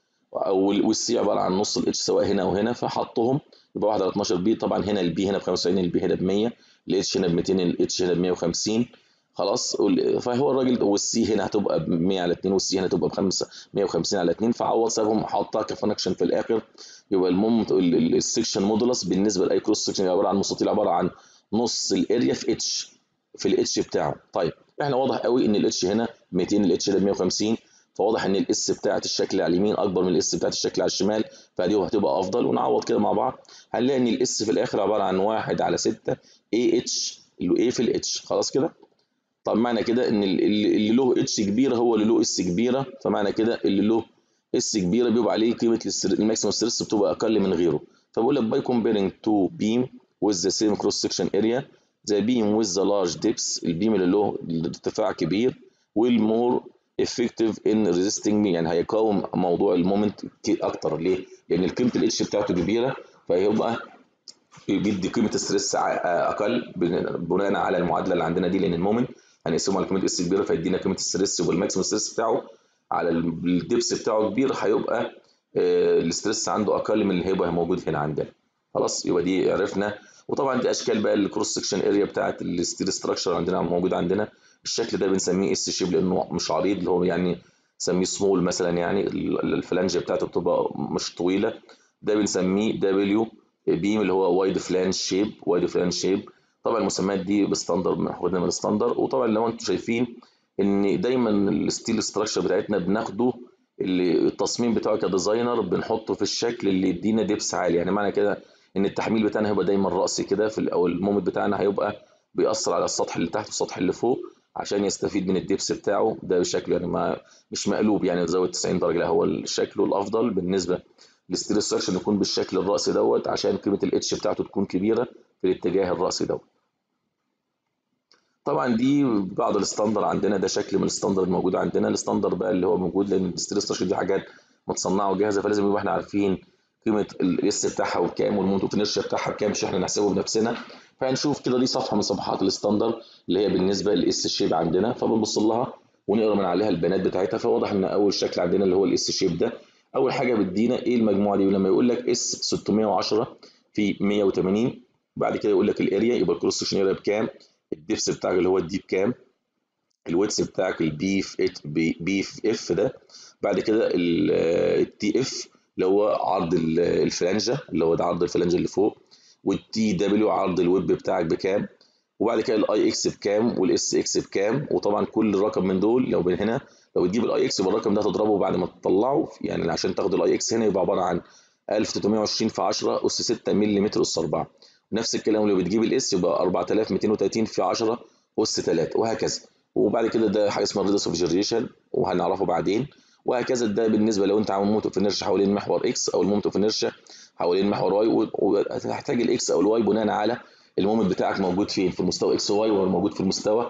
والسي عباره عن نص الاتش سواء هنا وهنا، فحطهم يبقى واحد على اتناشر بي. طبعا هنا البي هنا ب خمسة وسبعين البي هنا ب مية الاتش هنا ب ميتين الاتش هنا ب مية وخمسين. خلاص. فهو الراجل والسي هنا هتبقى ب مية على اتنين والسي هنا هتبقى ب خمسة مية وخمسين على اتنين، فعوض سابهم حطها كفانكشن في الاخر. يبقى المومنت السكشن مودولس بالنسبه لاي كروس سكشن عباره عن مستطيل عباره عن نص الاريا في اتش في الاتش بتاعه. طيب احنا واضح قوي ان الاتش هنا ميتين الاتش ده مية وخمسين، فواضح ان الاس بتاعت الشكل على اليمين اكبر من الاس بتاعت الشكل على الشمال، فدي هتبقى افضل. ونعوض كده مع بعض هنلاقي ان الاس في الاخر عباره عن واحد على ستة اي اتش اللي ايه في الاتش. خلاص كده. طب معنى كده ان اللي له اتش كبيره هو اللي له اس كبيره، فمعنى كده اللي له اس كبيره بيبقى عليه قيمه الماكسيمم ستريس بتبقى اقل من غيره. فبقول لك باي كومبيرنج تو بيم with the same cross section area the beam with the large depths البيم اللي له ارتفاع كبير will more effective in resisting me، يعني هيقاوم موضوع المومنت اكتر. ليه؟ لان قيمه الاتش بتاعته كبيره فهيبقى بيدي قيمه ستريس اقل بناء على المعادله اللي عندنا دي، لان المومنت هنقسمه على قيمه اس كبيره فيدينا قيمه الستريس، والماكسيمم ستريس بتاعه على الدبس بتاعه كبير هيبقى آه، الاستريس عنده اقل من اللي هيبقى موجود هنا عندنا. خلاص يبقى دي عرفنا. وطبعا دي اشكال بقى الكروس سكشن اريا بتاعت الستيل ستراكشر عندنا موجود عندنا. الشكل ده بنسميه اس شيب لانه مش عريض، اللي هو يعني نسميه سمول مثلا، يعني الفلانجه بتاعته بتبقى مش طويله. ده بنسميه دبليو بيم اللي هو وايد فلانج شيب، وايد فلانج شيب. طبعا المسميات دي بستاندر ماخدينها من الستاندر. وطبعا لو انتم شايفين ان دايما الستيل ستراكشر بتاعتنا بناخده اللي التصميم بتاعه كديزاينر بنحطه في الشكل اللي يدينا دبس عالي. يعني معنى كده ان التحميل بتاعنا هيبقى دايما راسي كده في ال- او المومنت بتاعنا هيبقى بيأثر على السطح اللي تحت والسطح اللي فوق عشان يستفيد من الدبس بتاعه ده بشكل يعني ما مش مقلوب يعني زاويه تسعين درجه، لا هو الشكل الافضل بالنسبه للستيل ستراكشر يكون بالشكل الراسي دوت عشان قيمه الاتش بتاعته تكون كبيره في الاتجاه الراسي دوت. طبعا دي بعض الستاندر عندنا، ده شكل من الستاندر الموجود عندنا. الستاندر بقى اللي هو موجود لان الستيل ستراكشر دي حاجات متصنعه وجاهزه، فلازم يبقى احنا عارفين قيمه الاس بتاعها وبكام والمومنت اوف انرشيا بتاعها بكام مش احنا نحسبه بنفسنا. فهنشوف كده دي صفحه من صفحات الستاندر اللي هي بالنسبه للاس شيب عندنا، فبنبص لها ونقرا من عليها البيانات بتاعتها. فواضح ان اول شكل عندنا اللي هو الاس شيب ده اول حاجه بتدينا ايه المجموعه دي. لما يقول لك اس ستمية وعشرة في مية وتمانين، بعد كده يقول لك الاريا يبقى الكروس سكشن اريا بكام، الدبس بتاعك اللي هو الدي بكام، الويتس بتاعك البي في بي في اف ده، بعد كده التي اف اللي هو عرض الفلانجه اللي هو ده عرض الفلانجه اللي فوق، والتي دبليو عرض الويب بتاعك بكام، وبعد كده الاي اكس بكام والاس اكس بكام. وطبعا كل رقم من دول لو من هنا لو تجيب الاي اكس يبقى الرقم ده هتضربه بعد ما تطلعه، يعني عشان تاخد الاي اكس هنا يبقى عباره عن ألف وتلتمية وعشرين في عشرة اس ستة ملم اس أربعة. نفس الكلام لو بتجيب الاس يبقى أربعة آلاف ومئتين وثلاثين في عشرة اس ثلاثة وهكذا. وبعد كده ده حاجه اسمها الريدس اوف جنريشن وهنعرفه بعدين، وهكذا. ده بالنسبه لو انت عامل مومنت اوف انرشيا حوالين محور اكس او المومنت اوف انرشيا حوالين محور واي، وهتحتاج الاكس او الواي بناء على المومنت بتاعك موجود فين في المستوى اكس واي ولا موجود في المستوى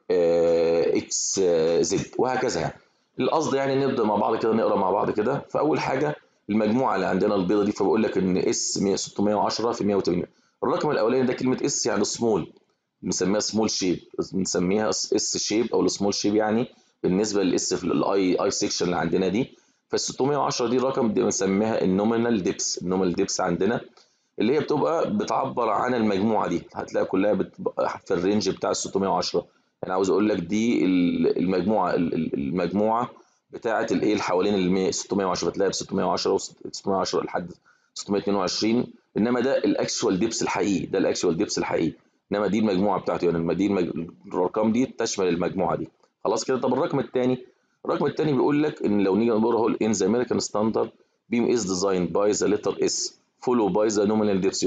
اكس زد وهكذا. يعني القصد يعني نبدا مع بعض كده نقرا مع بعض كده. فاول حاجه المجموعه اللي عندنا البيضه دي، فبقول لك ان اس ستمية وعشرة في مية وتمانين. الرقم الاولاني ده كلمه اس يعني سمول، بنسميها سمول شيب، بنسميها اس شيب او السمول شيب يعني بالنسبه للاس في الاي اي سيكشن اللي عندنا دي. فال ستمية وعشرة دي الرقم دي بنسميها النومينال ديبس، النومينال ديبس عندنا اللي هي بتبقى بتعبر عن المجموعه دي، هتلاقي كلها بتبقى في الرينج بتاع ال ستمية وعشرة. انا عاوز اقول لك دي المجموعه المجموعه بتاعه الايه اللي حوالين ال ستمية وعشرة، بتلاقي ب ستمية وعشرة و ستمية وعشرة لحد ستمية واتنين وعشرين، انما ده الاكشوال ديبس الحقيقي، ده الاكشوال ديبس الحقيقي، انما دي المجموعه بتاعته يعني دي المج... الارقام دي تشمل المجموعه دي. خلاص كده. طب الرقم الثاني، الرقم الثاني بيقول لك ان لو نيجي نقول اهو ان ذا امريكان ستاندرد بيم از ديزايند باي ذا ليتر اس فولو باي ذا نومينال ديبس.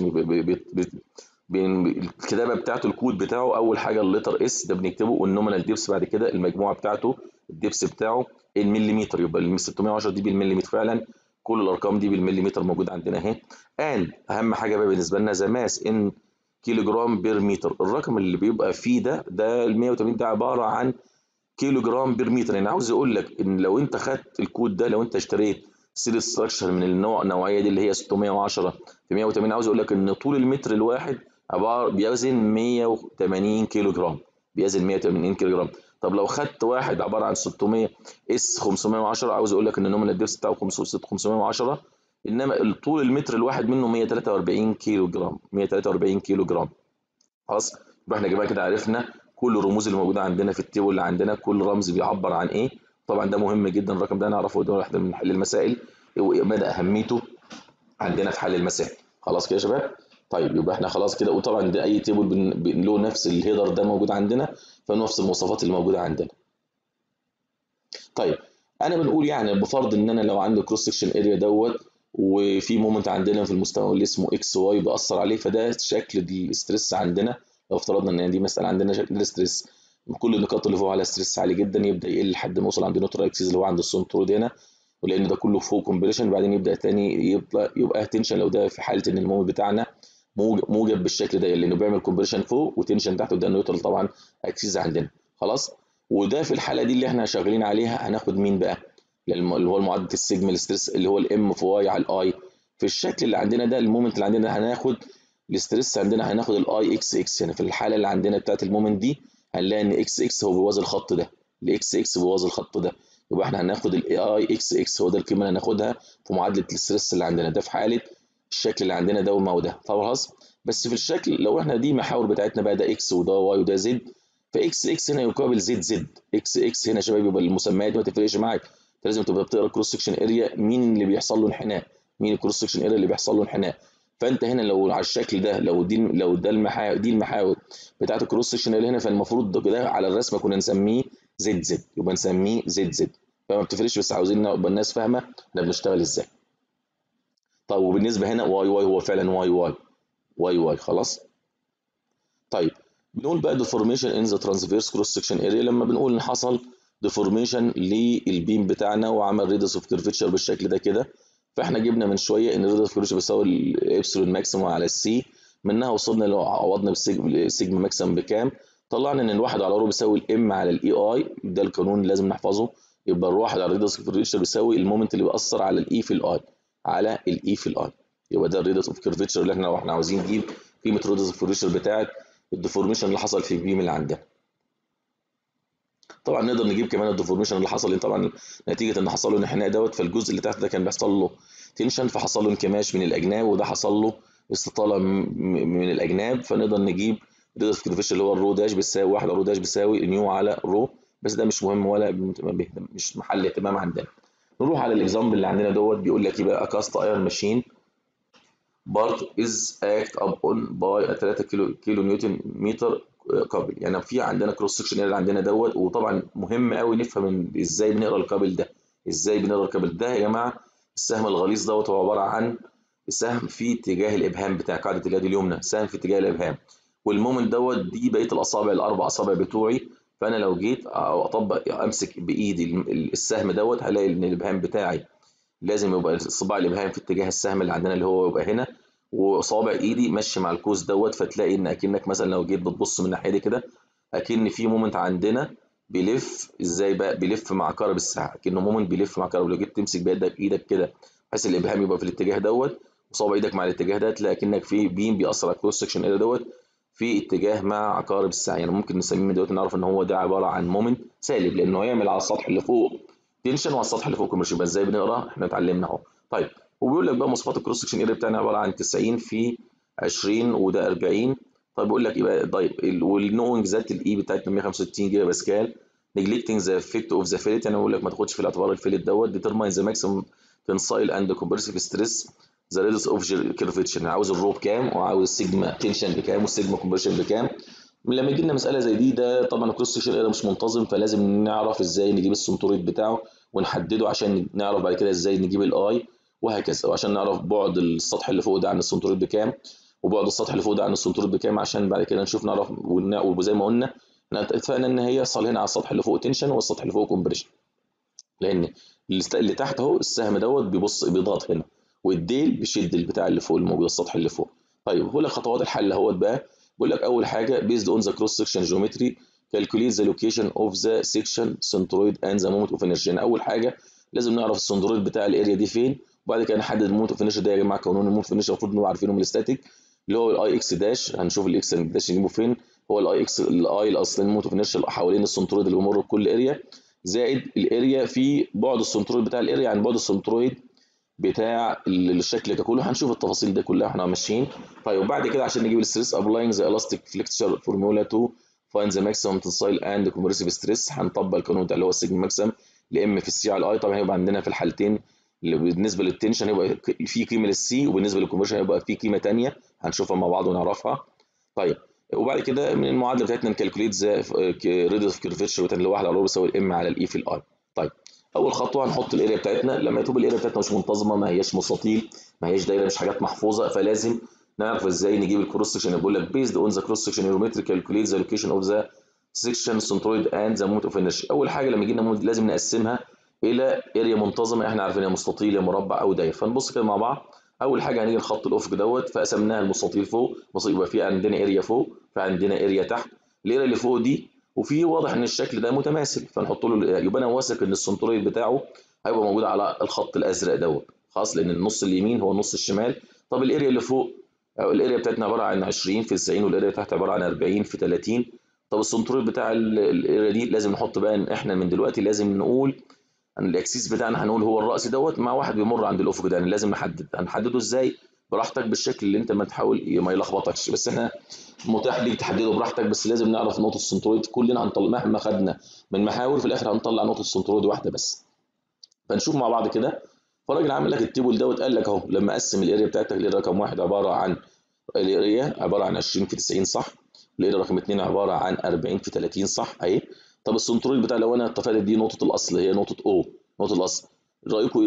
الكتابه بتاعته الكود بتاعه اول حاجه الليتر اس ده بنكتبه والنومينال ديبس بعد كده المجموعه بتاعته الديبس بتاعه المليمتر، يبقى ال ستمية وعشرة دي بالمليمتر فعلا، كل الارقام دي بالمليمتر موجوده عندنا اهي. ان اهم حاجه بقى بالنسبه لنا ذا ماس ان كيلو جرام بير متر. الرقم اللي بيبقى فيه ده ده ال مية وتمانين ده عباره عن كيلو جرام بير متر. يعني عاوز اقول لك ان لو انت خدت الكود ده، لو انت اشتريت سيل ستراكشر من النوع النوعيه دي اللي هي ستمية وعشرة في مية وتمانين، عاوز اقول لك ان طول المتر الواحد عباره بيوزن مية وتمانين كيلو جرام، بيوزن مية وتمانين كيلو جرام. طب لو خدت واحد عباره عن ستمية اس خمسمية وعشرة، عاوز اقول لك ان النومينال ديبس بتاعه خمسمية وعشرة، انما طول المتر الواحد منه مية وتلاتة واربعين كيلو جرام، مية وتلاتة واربعين كيلو جرام. خلاص يبقى احنا يا جماعه كده عرفنا كل الرموز اللي موجوده عندنا في التيبل اللي عندنا، كل رمز بيعبر عن ايه. طبعا ده مهم جدا الرقم ده نعرفه، ده واحده من حل المسائل ومدى اهميته عندنا في حل المسائل. خلاص كده يا شباب. طيب يبقى احنا خلاص كده. وطبعا ده اي تيبل بن... بن... له نفس الهيدر ده موجود عندنا، فنفس المواصفات اللي موجوده عندنا. طيب انا بنقول يعني بفرض ان انا لو عندي كروس سكشن اريا دوت وفي مومنت عندنا في المستوى اللي اسمه اكس واي بأثر عليه، فده شكل الاستريس عندنا. لو افترضنا ان دي مساله عندنا شكل الاستريس كل النقاط اللي فوق على ستريس عالي جدا يبدا يقل لحد ما يوصل عند نوترال اكسيس اللي هو عند السنترود هنا، ولان ده كله فوق كومبريشن بعدين يبدا تاني يبقى يبقى تنشن. لو ده في حاله ان المومنت بتاعنا موجب بالشكل ده لانه بيعمل كومبريشن فوق وتنشن تحت، وده نيوترال طبعا اكسيس عندنا. خلاص. وده في الحاله دي اللي احنا شغالين عليها هناخد مين بقى؟ اللي هو معدل السيجما ستريس اللي هو الام في واي على الاي. في الشكل اللي عندنا ده المومنت اللي عندنا هناخد الاستريس عندنا هناخد الاي اكس اكس، يعني في الحاله اللي عندنا بتاعت المومنت دي هنلاقي ان اكس اكس هو بيوازي الخط ده، الاكس اكس بيوازي الخط ده، يبقى احنا هناخد الاي اي اكس اكس هو ده القيمه اللي هناخدها في معادله الاسترس اللي عندنا ده في حاله الشكل اللي عندنا ده وما وده خلاص. بس في الشكل لو احنا دي محاور بتاعتنا بقى ده اكس وده واي وده زد، فاكس اكس هنا يقابل زد زد، اكس اكس هنا يا شباب يبقى المسميات ما تفرقش معاك، انت لازم تبقى بتقرا كروس سكشن اريا مين اللي بيحصل له انحناء، مين الكروس سكشن اريا اللي بيحصل له انحناء. فانت هنا لو على الشكل ده لو دي لو ده المحاور دي المحاور بتاعت الكروس سكشن اللي هنا، فالمفروض ده على الرسمه كنا نسميه زد زد، يبقى نسميه زد زد. فما بتفرقش، بس عاوزين نبقى الناس فاهمه احنا بنشتغل ازاي. طيب وبالنسبه هنا واي واي هو فعلا واي واي واي واي خلاص. طيب بنقول بقى deformation in the transverse cross section area لما بنقول ان حصل deformation للبيم بتاعنا وعمل radius of curvature بالشكل ده كده، فاحنا جبنا من شويه ان radius of curvature بيساوي الابسلون ماكسيموم على السي، منها وصلنا لو عوضنا بالسيجما ماكسيمم بكام، طلعنا ان الواحد على رو بيساوي الام على الاي اي، ده القانون اللي لازم نحفظه. يبقى الواحد على radius of curvature بيساوي المومنت اللي بيأثر على الاي في الاي على الاي في الاي، يبقى ده الريدس اوف كيرفتشر اللي احنا لو احنا عاوزين نجيب قيمه الريدس اوف كيرفتشر بتاعت الديفورميشن اللي حصل في البيم اللي عندنا. طبعا نقدر نجيب كمان الديفورميشن اللي حصل طبعا نتيجه ان حصل له انحناء دوت، فالجزء اللي تحت ده كان بيحصل له تنشن فحصل له انكماش من الاجناب، وده حصل له استطاله من الاجناب، فنقدر نجيب الريدس اوف كيرفتشر اللي هو الرو داش بيساوي واحد على رو داش بيساوي نيو على رو، بس ده مش مهم ولا مش محل اهتمام عندنا. نروح على الاكزامبل اللي عندنا دوت، بيقول لك ايه بقى كاست ايرون ماشين بارت از اكت اب اون باي ثلاثة كيلو كيلو نيوتن متر كابل. يعني في عندنا كروس سكشن اللي عندنا دوت، وطبعا مهم قوي نفهم ازاي بنقرا الكابل ده، ازاي بنقرا الكابل ده يا جماعه. السهم الغليظ دوت هو عباره عن سهم في اتجاه الابهام بتاع قاعده اليد اليمنى، سهم في اتجاه الابهام، والمومنت دوت دي بقيه الاصابع الاربع اصابع بتوعي، فانا لو جيت اطبق امسك بايدي السهم دوت هلاقي ان الابهام بتاعي لازم يبقى صباع الابهام في اتجاه السهم اللي عندنا اللي هو يبقى هنا، وصابع ايدي ماشي مع الكوز دوت، فتلاقي ان اكنك مثلا لو جيت بتبص من الناحيه دي كده اكن في مومنت عندنا بيلف ازاي بقى، بيلف مع عقارب الساعه، اكنه مومنت بيلف مع عقارب، لو جيت تمسك بايدك ايدك كده بحيث الابهام يبقى في الاتجاه دوت وصابع ايدك مع الاتجاه ده، تلاقي اكنك في بيم بيأثر على الكروس سكشن اريا دوت في اتجاه مع عقارب الساعه. يعني ممكن نسميه دلوقتي نعرف ان هو ده عباره عن مومنت سالب، لانه هيعمل على السطح اللي فوق تنشن وعلى السطح اللي فوق كوميرشن. يبقى ازاي بنقرا احنا اتعلمنا اهو. طيب وبيقول لك بقى مواصفات الكروس سكشن اريا بتاعنا عباره عن تسعين في عشرين وده أربعين. طيب بيقول لك يبقى طيب والنوينج ذات الاي بتاعتنا مية وخمسة وستين جيجا باسكال، نيجلكتنج ذا افكت اوف ذا فيلت، يعني بيقول لك ما تاخدش في الاعتبار الفيلت دوت، ديترماين ذا ماكسيمم تنسايل اند كومبرسيف ستريس ذا ريدس اوف كيرفتشر، انا عاوز الرو بكام وعاوز السيجما تنشن بكام والسيجما كومبريشن بكام. لما يجي لنا مساله زي دي ده طبعا الكروس سكشن اريا مش منتظم، فلازم نعرف ازاي نجيب السنترويد بتاعه ونحدده عشان نعرف بعد كده ازاي نجيب الاي وهكذا، وعشان نعرف بعد السطح اللي فوق ده عن السنترويد بكام وبعد السطح اللي فوق ده عن السنترويد بكام، عشان بعد كده نشوف نعرف. وزي ما قلنا احنا اتفقنا ان هي يحصل هنا على السطح اللي فوق تنشن والسطح اللي فوق كومبريشن، لان اللي تحت اهو السهم دوت بيبص بيضغط هنا والديل بيشد البتاع اللي فوق الموجود السطح اللي فوق. طيب بقول لك خطوات الحل اهوت بقى، بقول لك اول حاجه بيزد اون ذا كروس سكشن جيومتري كالكوليت ذا لوكيشن اوف ذا سكشن سنترويد اند ذا مومنت اوف انرجي. اول حاجه لازم نعرف السنترويد بتاع الاريا دي فين، وبعد كده نحدد المومنت اوف انرجي ده. يا جماعه قانون المومنت اوف انرجي المفروض نبقى عارفينه من الاستاتيك اللي هو الاي اكس داش، هنشوف الاكس داش نجيبه فين، هو الاي اكس الاي الاصلي المومنت اوف انرجي حوالين السنترويد اللي بيمر بكل اريا زائد الاريا في بعد السنترويد بتاع الاريا عن بعد السنترويد بتاع الشكل ككله. هنشوف التفاصيل دي كلها احنا ماشيين. طيب وبعد كده عشان نجيب الستريس ابلاينج ذا الاستيك فليكتشر فورمولا تو فايند ذا ماكسيمم تنسايل اند كومبريسيف ستريس، هنطبق القانون بتاع اللي هو السيجما ماكسيمم لام في السي على الاي. طبعا هيبقى عندنا في الحالتين اللي بالنسبه للتنشن هيبقى في قيمه للسي، وبالنسبه للكومبريشن هيبقى في قيمه ثانيه هنشوفها مع بعض ونعرفها. طيب وبعد كده من المعادله بتاعتنا نكالكوليت ذا ريدس اوف كيرفتشر اللي واحد على رو بيساوي الام على الاي في الاي. طيب اول خطوه هنحط الاريا بتاعتنا، لما تبقى الاريا بتاعتنا مش منتظمه ما هياش مستطيل ما هياش دايره مش حاجات محفوظه، فلازم نعرف ازاي نجيب الكروس سكشن. بقول لك بيزد اون ذا كروس سكشن جيومتري كالكوليت ذا لوكيشن اوف ذا سكشن سنترويد اند ذا مومنت اوف انرجي. اول حاجه لما يجي لنا لازم نقسمها الى اريا منتظمه احنا عارفين هي مستطيل يا مربع او دايره، فنبص كده مع بعض. اول حاجه هنيجي الخط الافق دوت فقسمناها المستطيل فوق يبقى في عندنا اريا فوق فعندنا اريا تحت، الاريا اللي فوق دي وفي واضح ان الشكل ده متماثل فنحط له، يبقى انا واثق ان السنترويد بتاعه هيبقى موجود على الخط الازرق دوت خلاص، لان النص اليمين هو النص الشمال. طب الاريا اللي فوق الاريا بتاعتنا عباره عن عشرين في تسعين والاريا تحت عباره عن أربعين في ثلاثين، طب السنترويد بتاع الاريا دي لازم نحط بقى ان احنا من دلوقتي لازم نقول ان الاكسيس بتاعنا هنقول هو الراس دوت مع واحد بيمر عند الافق ده، يعني لازم نحدد. هنحدده ازاي؟ براحتك بالشكل اللي انت ما تحاول ما يلخبطكش، بس احنا متاح ليك تحدده براحتك، بس لازم نعرف نقطه السنترويد. كلنا هنطلع مهما خدنا من محاور في الاخر هنطلع نقطه السنترويد واحده بس. فنشوف مع بعض كده. فالراجل عامل لك التيبل دوت، قال لك اهو لما اقسم الاريا بتاعتك، الاريا رقم واحد عباره عن الاريا عباره عن عشرين في تسعين صح، الاريا رقم اتنين عباره عن اربعين في تلاتين صح اهي. طب السنترويد بتاع، لو انا اتفقت دي نقطه الاصل هي نقطه او، نقطه الاصل، رايكم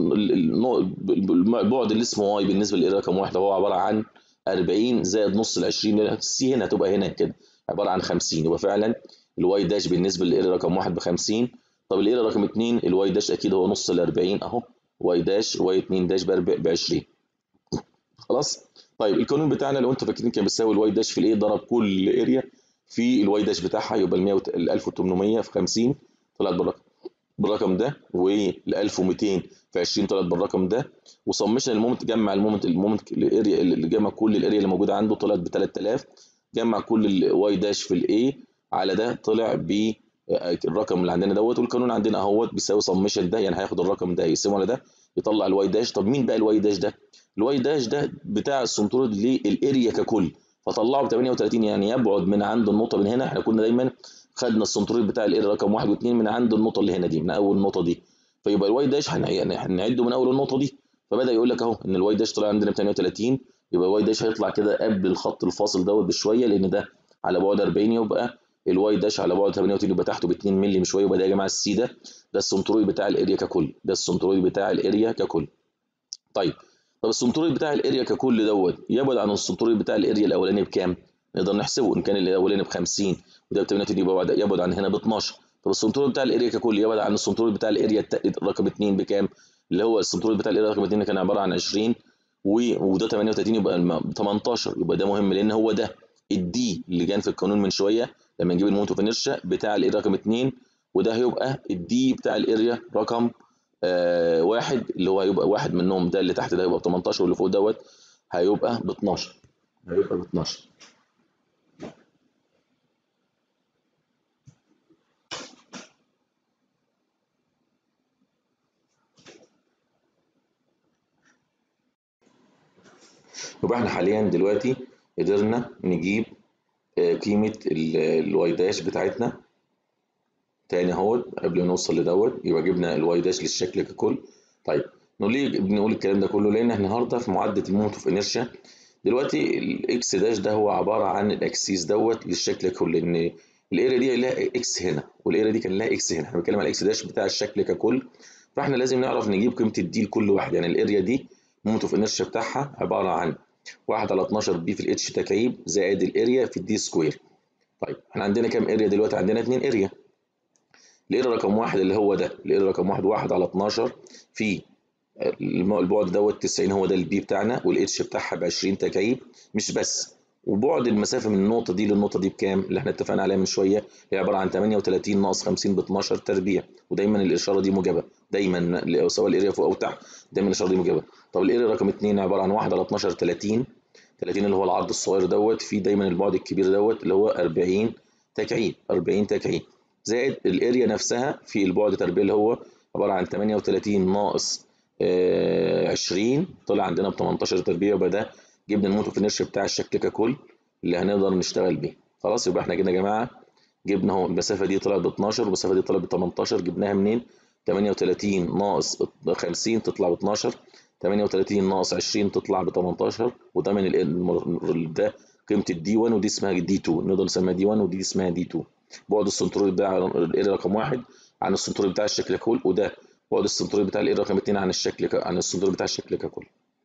البعد اللي اسمه واي بالنسبه للاريا رقم واحد هو عباره عن اربعين زائد نص ال عشرين، السي هنا هتبقى هنا كده عباره عن خمسين، يبقى فعلا الواي داش بالنسبه للاريا رقم واحد ب خمسين. طب الاريا رقم اتنين الواي داش اكيد هو نص ال اربعين اهو، واي داش واي اتنين داش ب عشرين. خلاص. طيب القانون بتاعنا لو انتوا فاكرين كان بيساوي الواي داش في الايه، ضرب كل اريا في الواي داش بتاعها، يبقى ال مية ال الف وتمنمية في خمسين طلعت بالرقم بالرقم ده، وال الف ومتين في عشرين طلعت بالرقم ده، وصمشنا المومنت، جمع المومنت المومنت الاريا اللي جمع كل الاريا اللي موجوده عنده طلعت ب تلات الاف، جمع كل الواي داش في الايه على ده طلع ب الرقم اللي عندنا دوت. والقانون عندنا اهوت بيساوي سمشن ده، يعني هياخد الرقم ده يقسمه على ده يطلع الواي داش. طب مين بقى الواي داش ده؟ الواي داش ده بتاع السنترويد للاريا ككل، فطلعه ب تمنية وتلاتين، يعني يبعد من عند النقطه من هنا. احنا كنا دايما خدنا السنترويد بتاع الاريا رقم واحد واثنين من عند النقطه اللي هنا دي، من اول النقطه دي، فيبقى الواي داش هنعده من اول النقطه دي. فبدا يقول لك اهو ان الواي داش طلع عندنا ب تمنية وتلاتين، يبقى الواي داش هيطلع كده قبل الخط الفاصل دوت بشويه، لان ده على بعد اربعين، يبقى الواي داش على بعد تمنية وتلاتين يبقى تحته ب اتنين مللي بشويه، يبقى ده يا جماعه السي ده ده السنترويد بتاع الاريا ككل، ده السنترويد بتاع الاريا ككل. طيب طب السنترويد بتاع الاريا ككل دوت يبعد عن السنترويد بتاع الاريا الاولاني بكام؟ نقدر نحسبه، ان كان الاولاني ب خمسين وده ب تمنية وتلاتين يبقى يبعد عن هنا ب اتناشر. طب السنترويد بتاع الاريا ككل يبعد عن السنترويد بتاع الاريا رقم اتنين بكام؟ اللي هو السنترويد بتاع الاريا رقم اتنين كان عباره عن عشرين وده تمنية وتلاتين يبقى تمنتاشر، يبقى ده مهم لان هو ده الدي اللي كان في القانون من شويه لما نجيب المومنت اوف انيرشيا بتاع الاريا رقم اتنين، وده هيبقى الدي بتاع الاريا رقم آه واحد، اللي هو هيبقى واحد منهم ده اللي تحت ده هيبقى ب تمنتاشر، واللي فوق دوت هيبقى ب اتناشر، هيبقى ب اتناشر. يبقى احنا حاليا دلوقتي قدرنا نجيب آه قيمه الواي داش بتاعتنا تاني اهوت قبل ما نوصل لدوت، يبقى جبنا الواي داش للشكل ككل. طيب نقول ليه بنقول الكلام ده كله؟ لان احنا النهارده في معادله المومنت اوف انيرشيا دلوقتي الاكس داش ده هو عباره عن الاكسيس دوت للشكل ككل، لان الاريا دي لها اكس هنا والاريا دي كان لها اكس هنا، احنا بنتكلم على الاكس داش بتاع الشكل ككل. فاحنا لازم نعرف نجيب قيمه الدي لكل واحد، يعني الاريا دي المومنت اوف انيرشيا بتاعها عباره عن واحد على اتناشر بي في الاتش تكعيب زائد الاريا في الدي سكوير. طيب احنا عندنا كام اريا دلوقتي؟ عندنا اتنين اريا. الاريا رقم واحد اللي هو ده، الاريا رقم واحد واحد على اتناشر في البعد دوت تسعين هو ده البي بتاعنا، والاتش بتاعها ب عشرين تكعيب. مش بس، وبعد المسافه من النقطه دي للنقطه دي بكام؟ اللي احنا اتفقنا عليها من شويه، هي عباره عن تمنية وتلاتين ناقص خمسين ب اتناشر تربيع، ودايما الاشاره دي موجبه، دايما سواء الاريا فوق او تحت دايما الاشاره دي موجبه. طب الاريا رقم اتنين عباره عن واحد على اتناشر تلاتين، تلاتين اللي هو العرض الصغير دوت في دايما البعد الكبير دوت اللي هو اربعين تكعيب، اربعين تكعيب زائد الاريا نفسها في البعد تربيع اللي هو عباره عن تمنية وتلاتين ناقص عشرين طلع عندنا ب تمنتاشر تربيع، يبقى ده جبنا المومنت اوف انيرشيا بتاع الشكل ككل اللي هنقدر نشتغل بيه. خلاص يبقى احنا كده يا جماعه جبنا اهو المسافه دي طلعت ب اتناشر والمسافه دي طلعت ب تمنتاشر، جبناها منين؟ تمنية وتلاتين ناقص خمسين تطلع ب اتناشر، تمنية وتلاتين ناقص عشرين تطلع ب تمنتاشر، وده من ده قيمه الدي واحد ودي اسمها دي اتنين، نقدر نسميها دي واحد ودي اسمها دي اتنين. بعد السنترويد بتاع الاريا رقم واحد عن السنترويد بتاع الشكل ككل، وده بعد السنترويد بتاع الاريا رقم اتنين عن الشكل ك... عن السنترويد بتاع الشكل ككل.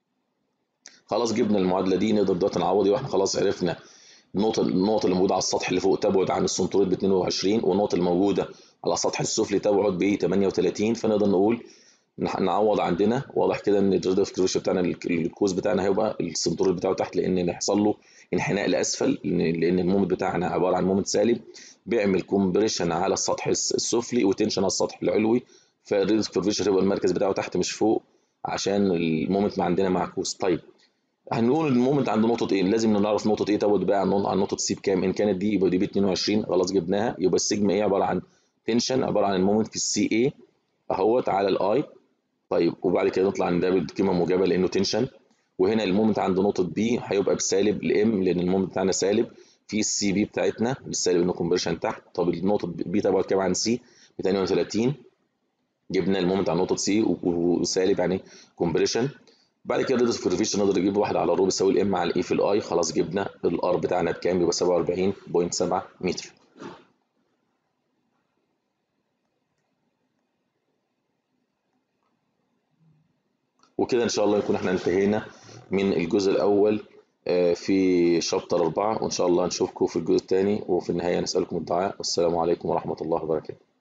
خلاص جبنا المعادله دي، نقدر دلوقتي نعوض، واحنا خلاص عرفنا النقطه النقطه اللي موجوده على السطح اللي فوق تبعد عن السنترويد ب اتنين وعشرين، والنقطه اللي موجوده على السطح السفلي تبعد ب تمنية وتلاتين، فنقدر نقول نعوض عندنا واضح كده ان الريدف كيرفيشر بتاعنا الكوز بتاعنا هيبقى السنترويد بتاعه تحت، لان هيحصل له انحناء لاسفل، لان المومنت بتاعنا عباره عن مومنت سالب بيعمل كومبريشن على السطح السفلي وتنشن على السطح العلوي، فالريدف كيرفيشر هيبقى المركز بتاعه تحت مش فوق عشان المومنت ما عندنا معكوس. طيب هنقول المومنت عند نقطة ايه، لازم نعرف نقطة ايه تبعد بقى عن نقطة عن نقطة سي بكام. ان كانت دي يبقى دي ب اتنين وعشرين، خلاص جبناها. يبقى السيجما ايه عبارة عن تنشن، عبارة عن المومنت في السي ايه اهوت على الاي. طيب وبعد كده نطلع ان ده بقيمة موجبة لانه تنشن. وهنا المومنت عند نقطة بي هيبقى بسالب الام لان المومنت بتاعنا سالب في السي بي بتاعتنا بالسالب انه كونفرشن تحت. طب النقطة بي تبعد كام عن سي؟ ب تمانية وتلاتين. جبنا المومنت عن نقطة سي وسالب يعني كومبريشن. بعد كده نضرب في الريفيشن، نقدر نجيب واحد على رو بيساوي الام على الاي في الاي. خلاص جبنا الار بتاعنا بكام، يبقى سبعة واربعين فاصلة سبعة متر. وكده ان شاء الله يكون احنا انتهينا من الجزء الاول آه، في شابتر أربعة، وإن شاء الله نشوفكم في الجزء الثاني، وفي النهاية نسألكم الدعاء. والسلام عليكم ورحمة الله وبركاته.